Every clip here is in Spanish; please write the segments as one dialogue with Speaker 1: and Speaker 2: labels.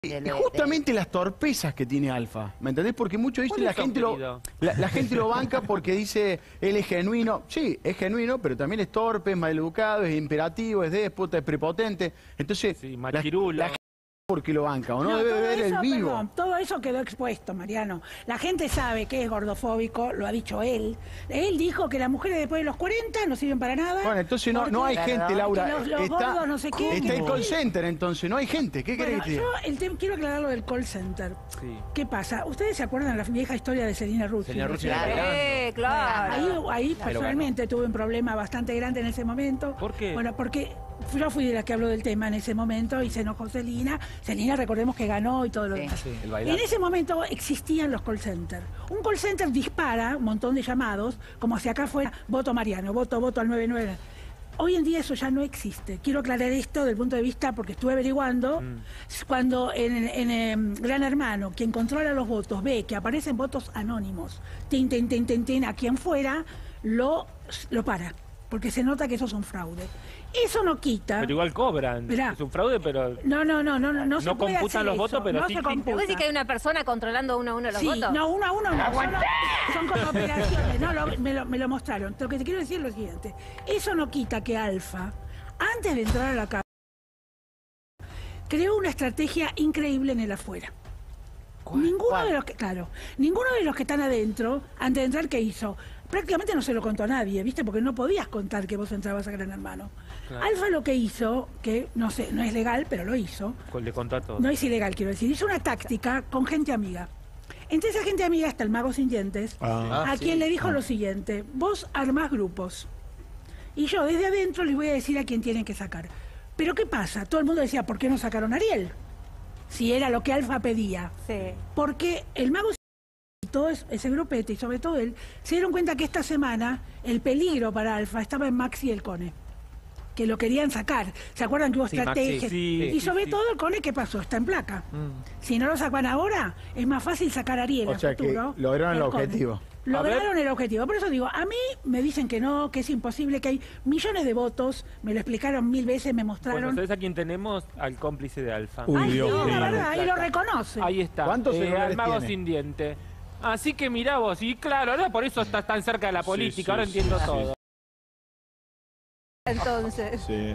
Speaker 1: Justamente las torpezas que tiene Alfa, ¿me entendés? Porque muchos dicen la gente lo banca porque dice él es genuino. Sí, es genuino, pero también es torpe, es maleducado, es imperativo, es déspota, es prepotente. Entonces,
Speaker 2: sí,
Speaker 1: la gente porque lo banca, ¿o no? Debe ver el vivo.
Speaker 3: Perdón, todo eso quedó expuesto, Mariano. La gente sabe que es gordofóbico, lo ha dicho él. Él dijo que las mujeres después de los 40 no sirven para nada.
Speaker 1: Bueno, entonces no hay gente, Laura.
Speaker 3: Los gordos no sé qué.
Speaker 1: Está el call center, entonces, no hay gente. ¿Qué querés que te diga?
Speaker 3: Yo quiero aclarar lo del call center.
Speaker 2: Sí.
Speaker 3: ¿Qué pasa? ¿Ustedes se acuerdan de la vieja historia de Celina Rucci?
Speaker 4: Claro.
Speaker 3: Ahí personalmente tuve un problema bastante grande en ese momento.
Speaker 2: ¿Por qué?
Speaker 3: Bueno, porque yo fui de la que habló del tema en ese momento y se enojó Celina. Celina, recordemos que ganó y todo lo demás.
Speaker 2: Sí,
Speaker 3: en ese momento existían los call centers. Un call center dispara un montón de llamados, como si acá fuera voto Mariano, voto al 99. Hoy en día eso ya no existe. Quiero aclarar esto del punto de vista, porque estuve averiguando, cuando en Gran Hermano, quien controla los votos, ve que aparecen votos anónimos, a quien fuera, lo para. Porque se nota que eso es un fraude. Eso no quita...
Speaker 2: Pero igual cobran.
Speaker 3: Mirá,
Speaker 2: es un fraude, pero...
Speaker 3: No se puede
Speaker 2: computan
Speaker 3: hacer
Speaker 2: los votos,
Speaker 3: eso,
Speaker 2: pero
Speaker 3: no
Speaker 2: sí.
Speaker 3: se computa.
Speaker 4: ¿Vos decís que hay una persona controlando uno a uno los votos?
Speaker 3: No, uno a uno no. Son con operaciones. No, me lo mostraron. Lo que te quiero decir es lo siguiente. Eso no quita que Alfa, antes de entrar a la casa, creó una estrategia increíble en el afuera. Ninguno de los que están adentro, antes de entrar, ¿qué hizo? Prácticamente no se lo contó a nadie, ¿viste? Porque no podías contar que vos entrabas a Gran Hermano. Claro. Alfa lo que hizo, que no sé, no es legal, pero lo hizo.
Speaker 2: Le contó a todos.
Speaker 3: No es ilegal, quiero decir. Hizo una táctica con gente amiga. Entre esa gente amiga está el mago sin dientes, a quien le dijo lo siguiente: vos armás grupos. Y yo desde adentro les voy a decir a quién tienen que sacar. Pero ¿qué pasa? Todo el mundo decía, ¿por qué no sacaron a Ariel? Si era lo que Alfa pedía.
Speaker 4: Sí.
Speaker 3: Porque el mago y todo ese grupete, y sobre todo él, se dieron cuenta que esta semana el peligro para Alfa estaba en Maxi y el Cone, que lo querían sacar. ¿Se acuerdan que hubo estrategias? Y sobre todo el Cone, ¿qué pasó? Está en placa. Si no lo sacan ahora, es más fácil sacar a Ariel.
Speaker 1: O sea
Speaker 3: futuro,
Speaker 1: que lograron el objetivo.
Speaker 3: Lograron el objetivo. Por eso digo, a mí me dicen que no, que es imposible, que hay millones de votos, me lo explicaron 1000 veces, me mostraron.
Speaker 2: Bueno, ¿sabés a quién tenemos? Al cómplice de Alfa.
Speaker 3: Ay, no, la verdad, ahí lo reconoce.
Speaker 2: Ahí está.
Speaker 1: ¿Cuántos
Speaker 2: al mago
Speaker 1: tiene?
Speaker 2: sin diente. Así que mirá vos, y claro, ahora por eso estás tan cerca de la política, ahora entiendo todo.
Speaker 4: Entonces.
Speaker 5: Sí.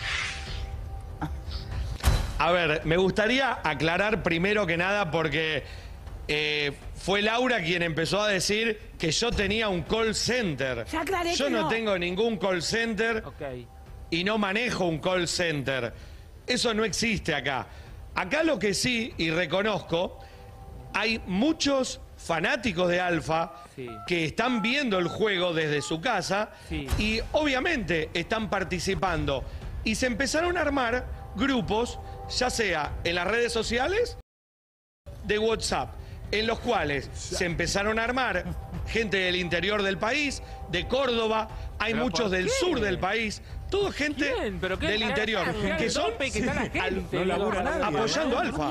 Speaker 5: A ver, me gustaría aclarar primero que nada porque fue Laura quien empezó a decir que yo tenía un call center.
Speaker 3: Ya aclaré
Speaker 5: Yo
Speaker 3: que
Speaker 5: no
Speaker 3: no
Speaker 5: tengo ningún call center y no manejo un call center. Eso no existe acá. Acá lo que sí, y reconozco, hay muchos fanáticos de Alfa que están viendo el juego desde su casa y obviamente están participando. Y se empezaron a armar grupos, ya sea en las redes sociales, de WhatsApp, en los cuales se empezaron a armar gente del interior del país, de Córdoba, hay muchos del sur del país, toda gente del interior, que son apoyando Alfa,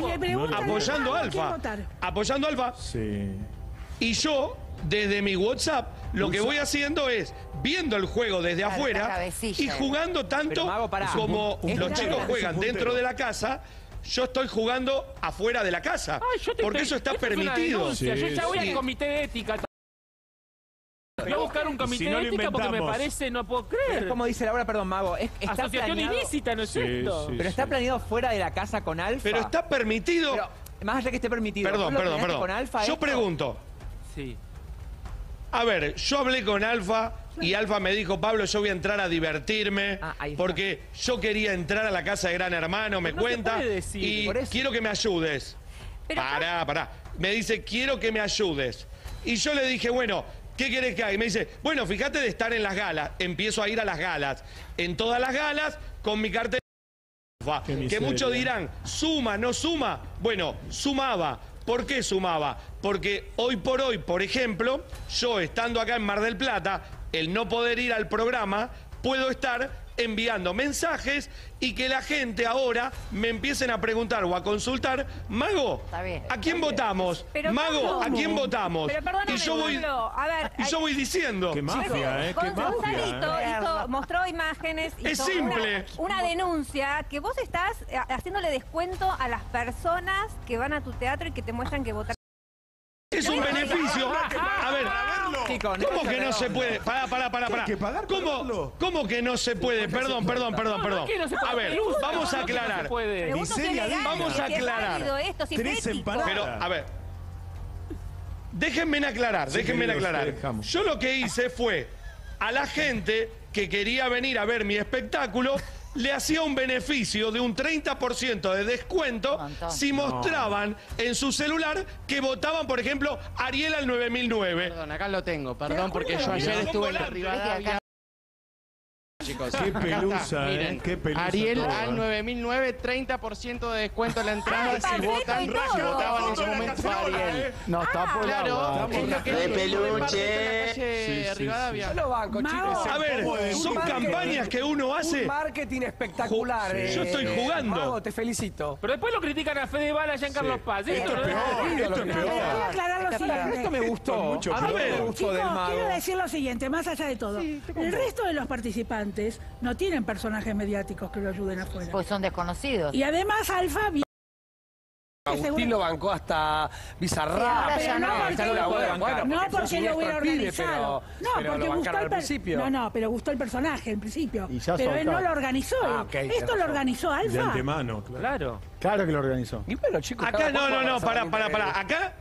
Speaker 5: apoyando Alfa.
Speaker 1: Sí.
Speaker 5: Y yo, desde mi WhatsApp, lo que voy haciendo es viendo el juego desde afuera y jugando tanto como los chicos juegan dentro de la casa. Yo estoy jugando afuera de la casa, porque eso está permitido.
Speaker 2: Yo ya voy al comité de ética. Voy a buscar un comité de ética porque me parece, no puedo creer.
Speaker 6: Como dice Laura, perdón, Mago, está
Speaker 2: asociación
Speaker 6: planeado,
Speaker 2: ilícita, ¿no es cierto?
Speaker 6: pero está planeado fuera de la casa con Alfa.
Speaker 5: Pero está permitido.
Speaker 6: Pero, más allá que esté permitido.
Speaker 5: Perdón.
Speaker 6: Con Alfa,
Speaker 5: yo pregunto.
Speaker 2: Sí.
Speaker 5: A ver, yo hablé con Alfa y Alfa me dijo, Pablo, yo voy a entrar a divertirme porque yo quería entrar a la casa de Gran Hermano, me cuenta, y quiero que me ayudes. Pará. Me dice, quiero que me ayudes. Y yo le dije, bueno, ¿qué querés que haga? Y me dice, bueno, fíjate de estar en las galas. Empiezo a ir a las galas. En todas las galas, con mi cartel. Que muchos dirán, ¿suma, no suma? Bueno, sumaba. ¿Por qué sumaba? Porque hoy por hoy, por ejemplo, yo estando acá en Mar del Plata, el no poder ir al programa, puedo estar enviando mensajes y que la gente ahora me empiecen a preguntar o a consultar, Mago, ¿a quién votamos?
Speaker 4: Pero,
Speaker 5: Mago, ¿a quién votamos?
Speaker 4: Pero perdóname,
Speaker 5: Y yo voy,
Speaker 4: a ver,
Speaker 5: yo voy diciendo.
Speaker 7: Qué mafia, qué mafia.
Speaker 4: Mostró imágenes.
Speaker 5: Es simple.
Speaker 4: Una denuncia que vos estás haciéndole descuento a las personas que van a tu teatro y que te muestran que votan.
Speaker 5: Es un beneficio. A ver, ¿cómo que no se puede? Pará. ¿Cómo que no se puede? Perdón. A ver, vamos a aclarar. Vamos a aclarar. Pero, a ver. Déjenme aclarar. Yo lo que hice fue a la gente que quería venir a ver mi espectáculo, le hacía un beneficio de un 30% de descuento si mostraban en su celular que votaban, por ejemplo, Ariel al 9009.
Speaker 8: Perdón, acá lo tengo, porque yo ayer estuve en Rivadavia. Chicos,
Speaker 7: qué pelusa,
Speaker 8: miren,
Speaker 7: qué pelusa.
Speaker 8: Ariel
Speaker 7: todo,
Speaker 8: al 9009, 30% de descuento en la entrada si votaban en su momento a Ariel.
Speaker 1: No, está por
Speaker 8: Claro, es lo que
Speaker 9: de peluche.
Speaker 8: Rivadavia.
Speaker 10: Yo lo banco, chicos.
Speaker 5: A ver, son campañas que uno hace.
Speaker 10: Un marketing espectacular.
Speaker 5: Yo estoy jugando.
Speaker 10: Mago, te felicito.
Speaker 2: Pero después lo critican a Fede Bala y a Carlos Paz.
Speaker 7: Esto es peor.
Speaker 3: Quiero aclarar lo siguiente.
Speaker 10: Esto me gustó.
Speaker 5: A ver,
Speaker 3: Chicos, quiero decir lo siguiente, más allá de todo. El resto de los participantes no tienen personajes mediáticos que lo ayuden afuera.
Speaker 11: Pues son desconocidos.
Speaker 3: Y además Alfa...
Speaker 10: Agustín lo bancó hasta Bizarrap.
Speaker 3: Pero no porque lo hubiera organizado. No, porque gustó el
Speaker 10: principio.
Speaker 3: No, pero gustó el personaje en principio. Pero él
Speaker 1: soltó.
Speaker 3: no lo organizó. Esto lo organizó Alfa.
Speaker 7: De antemano,
Speaker 2: Claro.
Speaker 1: Claro que lo organizó.
Speaker 10: Y bueno, chicos,
Speaker 5: Acá no, pará.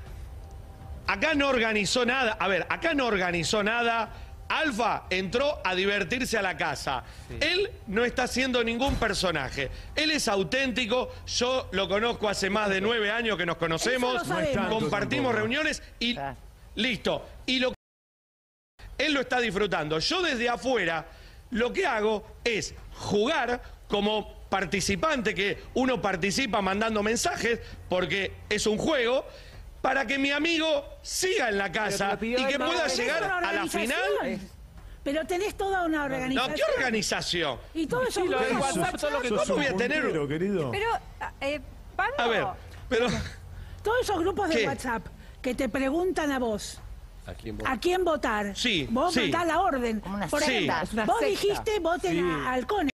Speaker 5: Acá no organizó nada. A ver, acá no organizó nada. Alfa entró a divertirse a la casa. Él no está haciendo ningún personaje. Él es auténtico. Yo lo conozco hace más de 9 años que nos conocemos. Compartimos reuniones y listo. Y él lo está disfrutando. Yo desde afuera lo que hago es jugar como participante, que uno participa mandando mensajes porque es un juego, para que mi amigo siga en la casa y que pueda llegar a la final.
Speaker 3: Pero tenés toda una organización.
Speaker 5: No, ¿qué organización?
Speaker 3: Y todo eso...
Speaker 5: ¿Cómo voy a tener?
Speaker 7: Querido.
Speaker 4: Pero, Pablo...
Speaker 5: A ver, pero...
Speaker 3: Todos esos grupos de
Speaker 5: ¿Qué?
Speaker 3: WhatsApp que te preguntan a vos ¿a quién votar?
Speaker 5: Sí,
Speaker 3: Vos das la orden. Por ejemplo, vos dijiste voten a Halcón.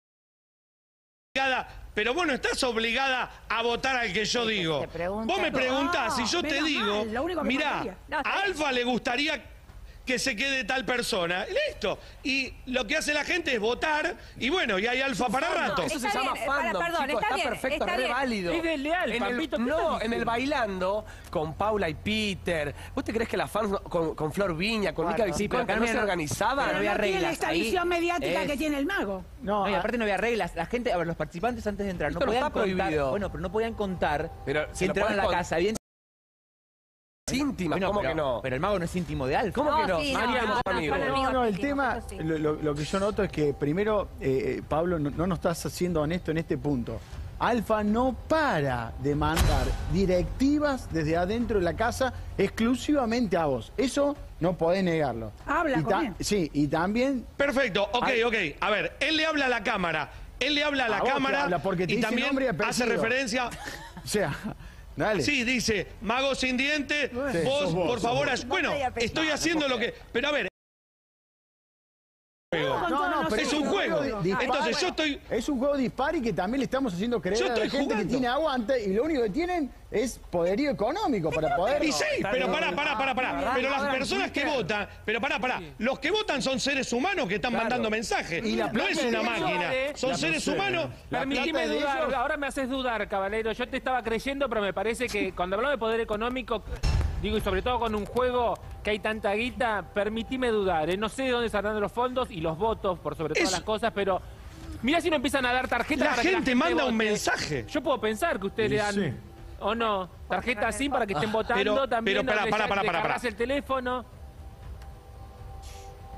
Speaker 5: Pero vos no estás obligada a votar al que yo digo. Vos me preguntás y yo te digo, mirá, a Alfa le gustaría que se quede tal persona. Listo. Y lo que hace la gente es votar y bueno, y hay Alfa para rato.
Speaker 10: Eso se llama fandom, chicos, está perfecto, es re válido.
Speaker 2: Es desleal, Pampito.
Speaker 10: No, en el Bailando, con Paula y Peter, ¿vos te crees que las fans con Flor Viña, con Mica Viciconte, no se organizaban?
Speaker 6: No había
Speaker 3: No tiene
Speaker 6: reglas.
Speaker 3: esta
Speaker 6: Ahí
Speaker 3: visión mediática que tiene el mago.
Speaker 6: No, y aparte no había reglas. La gente, a ver, los participantes antes de entrar no
Speaker 10: Esto no
Speaker 6: podían
Speaker 10: está
Speaker 6: contar.
Speaker 10: prohibido.
Speaker 6: Bueno, pero no podían contar
Speaker 10: Pero
Speaker 6: que
Speaker 10: se lo
Speaker 6: entraron a la
Speaker 10: podés
Speaker 6: casa. Bien.
Speaker 10: íntima,
Speaker 6: Bueno,
Speaker 10: ¿cómo
Speaker 6: pero,
Speaker 10: que no?
Speaker 6: pero el mago no es íntimo de Alfa.
Speaker 10: ¿Cómo que no?
Speaker 4: Sí,
Speaker 10: Mariano, amigo.
Speaker 1: No, el tema, lo que yo noto es que primero, Pablo, no nos estás haciendo honesto en este punto. Alfa no para de mandar directivas desde adentro de la casa exclusivamente a vos. Eso no podés negarlo.
Speaker 3: Habla con él.
Speaker 1: Sí, y también...
Speaker 5: Perfecto, ok. A ver, él le habla a la cámara. Él le habla a la
Speaker 1: vos te
Speaker 5: cámara
Speaker 1: habla porque te
Speaker 5: y
Speaker 1: dice
Speaker 5: también
Speaker 1: nombre y apellido.
Speaker 5: hace referencia...
Speaker 1: O sea, dale.
Speaker 5: Sí, dice, Mago sin diente, vos, por favor, bueno, estoy haciendo lo que... Pero a ver...
Speaker 1: No, pero
Speaker 5: es un juego.
Speaker 1: dispar.
Speaker 5: Entonces yo estoy...
Speaker 1: Es un juego dispar y que también le estamos haciendo creer
Speaker 5: Yo
Speaker 1: a la
Speaker 5: estoy
Speaker 1: gente
Speaker 5: jugando.
Speaker 1: que tiene aguante y lo único que tienen es poderío económico para poder...
Speaker 5: Y sí, pero pará. Pero las personas que votan... Pero pará. Los que votan son seres humanos que están mandando mensajes.
Speaker 1: Y la
Speaker 5: No es una
Speaker 1: plata de
Speaker 5: máquina.
Speaker 1: ellos-
Speaker 5: Son seres humanos...
Speaker 2: Permitime
Speaker 1: plata de
Speaker 2: dudar,
Speaker 1: ellos-
Speaker 2: ahora me haces dudar, caballero. Yo te estaba creyendo, pero me parece que cuando hablamos de poder económico, digo, y sobre todo con un juego que hay tanta guita, permitime dudar. No sé de dónde saldrán los fondos y los votos, por sobre todas las cosas, pero mirá si no empiezan a dar tarjetas
Speaker 5: La
Speaker 2: para que
Speaker 5: gente manda
Speaker 2: vote.
Speaker 5: un mensaje.
Speaker 2: Yo puedo pensar que ustedes le dan...
Speaker 7: Sí.
Speaker 2: ¿O no? Tarjeta así para que estén votando
Speaker 5: pero
Speaker 2: también.
Speaker 5: pará.
Speaker 2: el teléfono.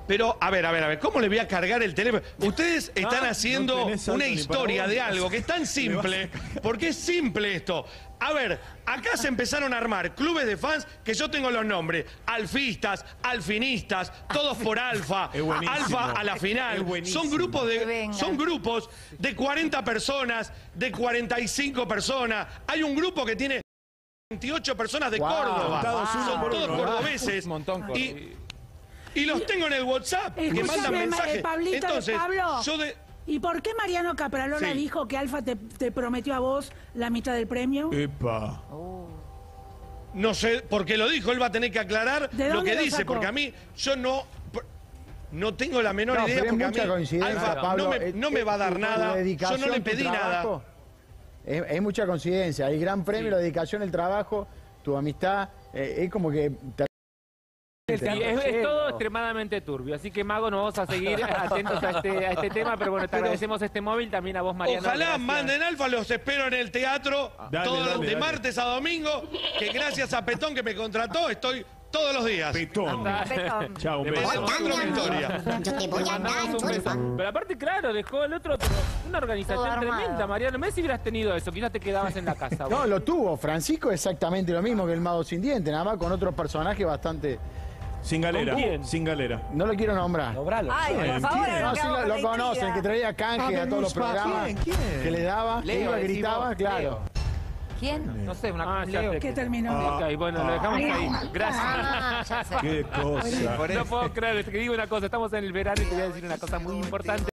Speaker 5: Pero, a ver, ¿cómo le voy a cargar el teléfono? Ustedes están haciendo
Speaker 7: no tenés salto
Speaker 5: una
Speaker 7: ni para
Speaker 5: historia
Speaker 7: vos.
Speaker 5: de algo que es tan simple, porque es simple esto. A ver, acá se empezaron a armar clubes de fans que yo tengo los nombres. Alfistas, alfinistas, todos por Alfa.
Speaker 7: Es buenísimo.
Speaker 5: Alfa a la final.
Speaker 7: Es buenísimo.
Speaker 5: Son grupos de 40 personas, de 45 personas. Hay un grupo que tiene 28 personas de
Speaker 1: Wow.
Speaker 5: Córdoba.
Speaker 7: Contados uno
Speaker 5: Son
Speaker 7: por
Speaker 5: todos
Speaker 7: uno,
Speaker 5: cordobeses.
Speaker 6: Un montón.
Speaker 5: Y los tengo en el WhatsApp, que mandan
Speaker 3: Escúchame,
Speaker 5: mensajes.
Speaker 3: Pablito,
Speaker 5: Entonces,
Speaker 3: Pablo.
Speaker 5: yo de...
Speaker 3: ¿Y por qué Mariano Capralola
Speaker 5: Sí.
Speaker 3: dijo que Alfa te prometió a vos la mitad del premio?
Speaker 7: Epa.
Speaker 5: No sé por qué lo dijo, él va a tener que aclarar
Speaker 3: ¿De
Speaker 5: lo
Speaker 3: dónde
Speaker 5: que
Speaker 3: lo
Speaker 5: dice,
Speaker 3: sacó?
Speaker 5: porque a mí, yo no tengo la menor
Speaker 1: No,
Speaker 5: idea,
Speaker 1: pero es
Speaker 5: porque a
Speaker 1: mucha
Speaker 5: mí
Speaker 1: coincidencia,
Speaker 5: Alfa
Speaker 1: Pablo.
Speaker 5: no me va a dar
Speaker 1: Tu
Speaker 5: nada, yo
Speaker 1: dedicación,
Speaker 5: no le
Speaker 1: tu
Speaker 5: pedí nada.
Speaker 1: trabajo, es mucha coincidencia. Hay gran premio, la dedicación, el trabajo, tu amistad. Es como que...
Speaker 2: Sí, es todo extremadamente turbio. Así que, Mago, nos vamos a seguir atentos a este tema. Pero bueno, te agradecemos este móvil. También a vos, Mariano.
Speaker 5: Ojalá
Speaker 2: gracias.
Speaker 5: manden Alfa, los espero en el teatro
Speaker 7: Dale,
Speaker 5: de
Speaker 7: dale.
Speaker 5: martes a domingo, que gracias a Petón que me contrató, estoy todos los días.
Speaker 7: Petón.
Speaker 4: Petón.
Speaker 7: Chao, un
Speaker 5: Le
Speaker 7: beso.
Speaker 5: mandamos otra victoria.
Speaker 2: Le mandamos un beso. Pero aparte, claro, dejó el otro una organización
Speaker 4: Todo armado.
Speaker 2: tremenda, Mariano. No sé si hubieras tenido eso, quizás te quedabas en la casa.
Speaker 1: No,
Speaker 2: vos.
Speaker 1: lo tuvo. Francisco exactamente lo mismo que el Mago Sin Diente, nada más con otro personaje bastante...
Speaker 7: Sin galera.
Speaker 2: ¿Con quién?
Speaker 7: Sin galera.
Speaker 1: No lo quiero nombrar.
Speaker 6: Logralo.
Speaker 4: Ay, por favor,
Speaker 1: No,
Speaker 4: nos
Speaker 1: sí
Speaker 4: quedamos
Speaker 1: lo
Speaker 4: con la
Speaker 1: conocen,
Speaker 4: intriga.
Speaker 1: que traía canje a todos los programas
Speaker 7: ¿Quién?
Speaker 1: que le daba,
Speaker 6: Leo,
Speaker 1: iba,
Speaker 6: decimos,
Speaker 1: gritaba, claro.
Speaker 6: Leo.
Speaker 4: ¿Quién?
Speaker 6: No sé, una
Speaker 2: Ah, ya
Speaker 6: Leo.
Speaker 2: sé.
Speaker 3: ¿Qué terminó?
Speaker 2: Ok, bueno, lo dejamos ahí. Gracias.
Speaker 4: Ah, ya sé.
Speaker 7: Qué cosa.
Speaker 6: Por
Speaker 2: No
Speaker 6: eso.
Speaker 2: puedo creer, te digo una cosa, estamos en el verano y te voy a decir una cosa muy importante.